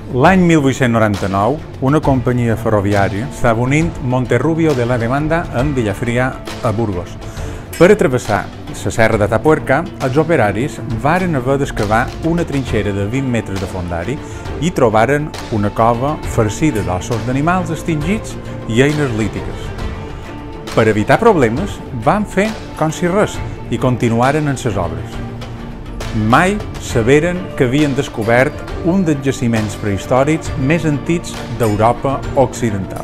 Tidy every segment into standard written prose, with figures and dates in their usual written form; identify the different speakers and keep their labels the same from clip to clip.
Speaker 1: L'any 1899, una companyia ferroviària estava unint Monterrubio de la Demanda amb Villafría a Burgos. Per a travessar la serra de Tapuerca, els operaris varen haver d'excavar una trinxera de 20 metres de fondari i trobaren una cova farcida d'ossos d'animals extingits i eines lítiques. Per evitar problemes, van fer com si res i continuaren en les obres. Mai saberen que havien descobert un dels jaciments prehistòrics més antics d'Europa occidental.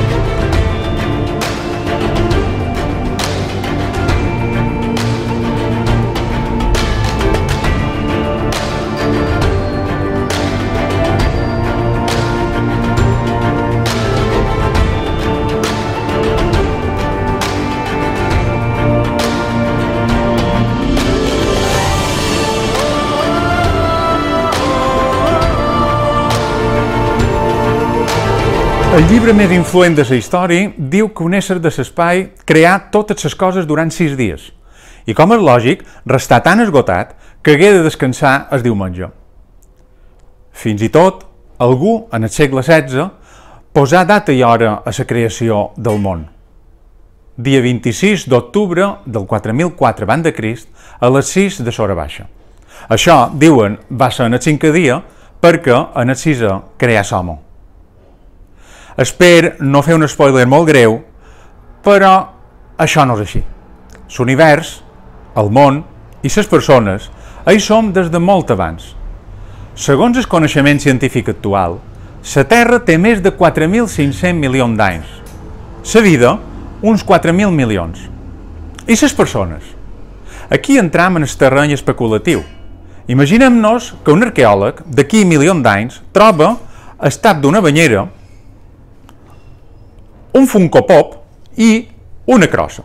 Speaker 1: El llibre més influent de la història diu que un ésser de l'espai creà totes les coses durant 6 dies i, com és lògic, restà tan esgotat que hagué de descansar el diumenge. Fins i tot, algú, en el segle XVI, posà data i hora a la creació del món. Dia 26 d'octubre del 4004 a.C. a les 6 de l'hora baixa. Això, diuen, va ser en el 5è dia perquè en el 6è creà l'home. Espero no fer un spoiler molt greu, però això no és així. L'univers, el món i les persones hi som des de molt abans. Segons el coneixement científic actual, la Terra té més de 4.500 milions d'anys. La vida, uns 4.000 milions. I les persones? Aquí entram en el terreny especulatiu. Imaginem-nos que un arqueòleg, d'aquí milions d'anys, troba al tap d'una banyera un Funko Pop i una crossa.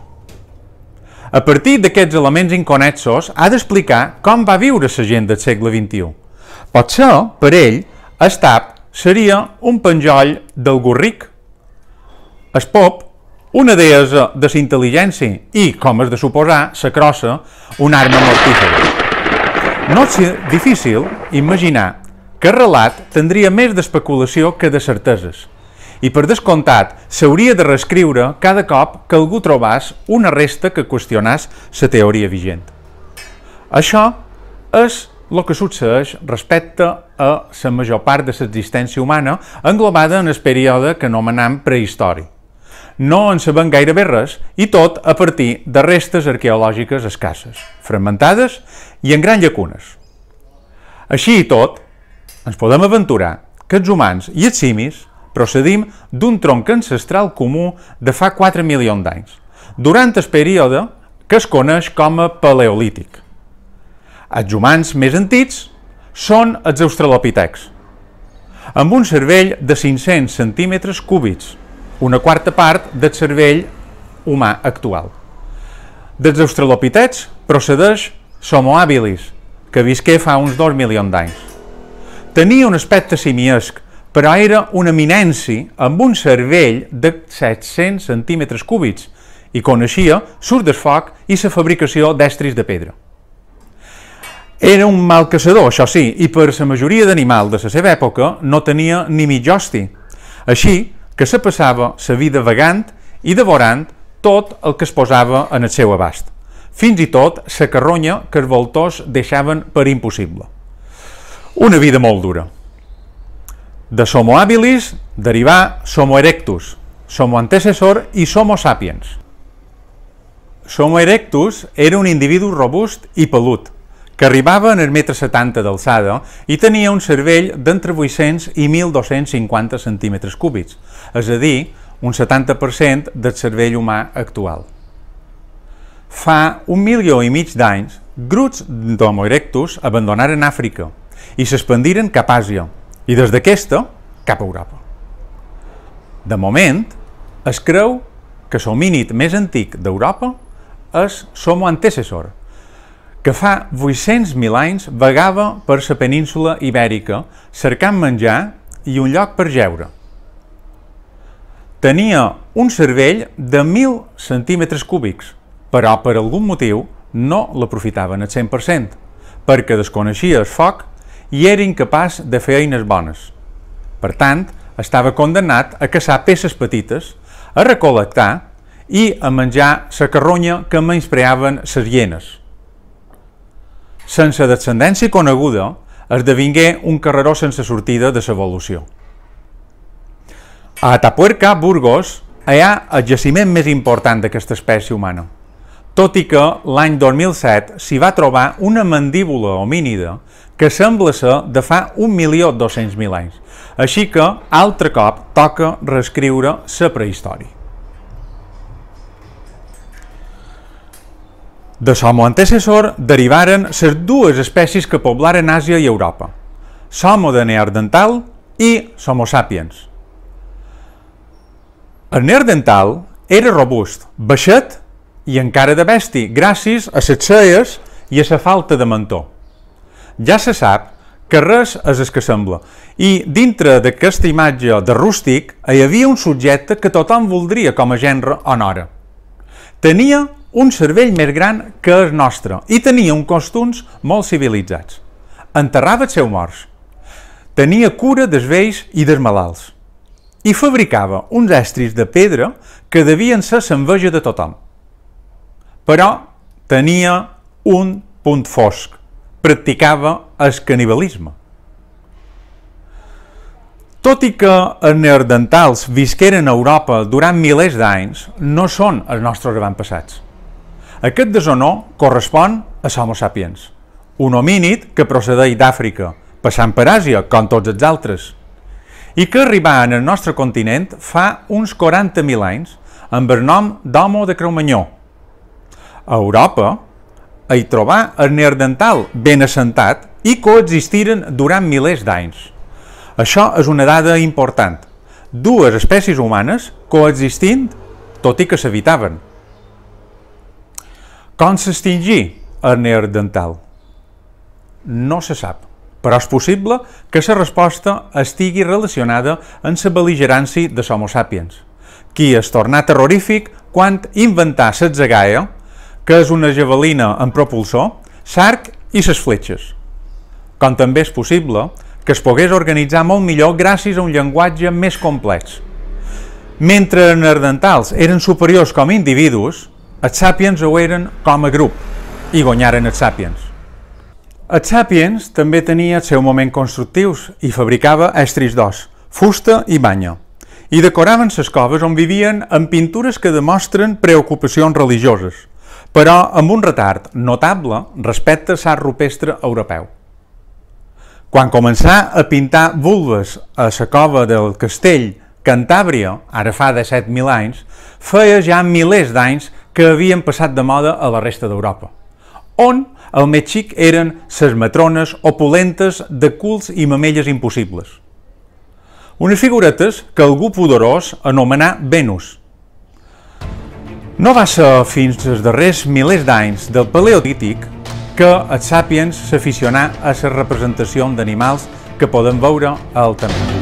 Speaker 1: A partir d'aquests elements inconnexos ha d'explicar com va viure la gent del segle XXI. Potser, per ell, el tap seria un penjoll d'algú ric, el Pop una deessa de la intel·ligència i, com és de suposar, la crossa una arma mortífera. No és difícil imaginar que el relat tindria més d'especulació que de certeses. I per descomptat, s'hauria de reescriure cada cop que algú trobàs una resta que qüestionàs la teoria vigent. Això és el que succeeix respecte a la major part de l'existència humana englobada en el període que anomenem prehistòric. No en sabem gairebé res i tot a partir de restes arqueològiques escasses, fragmentades i en grans llacunes. Així i tot, ens podem aventurar que els humans i els simis procedim d'un tronc ancestral comú de fa 4 milions d'anys, durant el període que es coneix com a Paleolític. Els humans més antics són els australopitecs, amb un cervell de 500 centímetres cúbics, una quarta part del cervell humà actual. Dels australopitecs procedeix l'Homo habilis, que visqué fa uns 2 milions d'anys. Tenia un aspecte simiesc, però era una eminència amb un cervell de 700 centímetres cúbics i coneixia l'ús del foc i la fabricació d'estris de pedra. Era un mal caçador, això sí, i per la majoria d'animals de la seva època no tenia ni mig hosti, així que se passava la vida vagant i devorant tot el que es posava en el seu abast, fins i tot la carronya que els voltors deixaven per impossible. Una vida molt dura. De Homo habilis derivà Homo erectus, Homo antecessor i Homo sapiens. Homo erectus era un individu robust i pelut, que arribava en el 1,70 m d'alçada i tenia un cervell d'entre 800 i 1.250 centímetres cúbics, és a dir, un 70% del cervell humà actual. Fa 1,5 milions d'anys, grups d'Homo erectus abandonaren Àfrica i s'expandiren cap a Àsia, i des d'aquesta cap a Europa. De moment, es creu que l'homínid més antic d'Europa és Homo antecessor, que fa 800.000 anys vagava per la península ibèrica cercant menjar i un lloc per jeure. Tenia un cervell de 1.000 centímetres cúbics, però per algun motiu no l'aprofitaven al 100%, perquè desconeixia el foc i era incapaç de fer eines bones. Per tant, estava condemnat a caçar peces petites, a recol·lectar i a menjar la carronya que menyspreaven les hienes. Sense descendència coneguda, esdevingué un carreró sense sortida de l'evolució. A Atapuerca, Burgos, hi ha el jaciment més important d'aquesta espècie humana, tot i que l'any 2007 s'hi va trobar una mandíbula homínida que sembla ser de fa 1.200.000 anys, així que, altre cop, toca reescriure la prehistòria. De l'Homo antecessor derivaren les dues espècies que poblaren Àsia i Europa, l'Homo de Neandertal i l'Homo sapiens. El Neandertal era robust, baixet i encara de bèstia, gràcies a les celles i a la falta de mentó. Ja se sap que res és el que sembla, i dintre d'aquesta imatge de rústic hi havia un subjecte que tothom voldria com a gènere o nora. Tenia un cervell més gran que el nostre i tenia uns costums molt civilitzats. Enterrava els seus morts, tenia cura dels vells i dels malalts i fabricava uns estris de pedra que devien ser l'enveja de tothom. Però tenia un punt fosc, practicava el canibalisme. Tot i que els neandertals visqueren a Europa durant milers d'anys, no són els nostres avantpassats. Aquest deshonor correspon a l'Homo sapiens, un homínid que procedeix d'Àfrica, passant per Àsia, com tots els altres, i que arribà en el nostre continent fa uns 40.000 anys amb el nom d'Homo de Creu-Manyó. A Europa hi trobà el neandertal ben assentat i coexistiren durant milers d'anys. Això és una dada important. Dues espècies humanes coexistint, tot i que s'evitaven. Com s'extingí el neandertal? No se sap, però és possible que la resposta estigui relacionada amb la bel·ligerància de l'Homo sapiens, qui es tornà terrorífic quan inventà l'atzagaia, que és una javelina amb propulsor, l'arc i les fletxes. Com també és possible que es pogués organitzar molt millor gràcies a un llenguatge més complex. Mentre els neandertals eren superiors com a individus, els sapiens ho eren com a grup i guanyaren els sapiens. Els sapiens també tenia el seu moment constructius i fabricava estris d'os, fusta i banya, i decoraven les coves on vivien amb pintures que demostren preocupacions religioses, però amb un retard notable respecte a l'art rupestre europeu. Quan començà a pintar vulves a la cova del castell Cantàbria, ara fa 17.000 anys, feia ja milers d'anys que havien passat de moda a la resta d'Europa, on el més xic eren les matrones opulentes de culs i mamelles impossibles. Unes figuretes que algú pudorós anomenà Venus. No va ser fins als darrers milers d'anys del Paleolític que els sapiens s'aficionà a la representació d'animals que podem veure al terreny.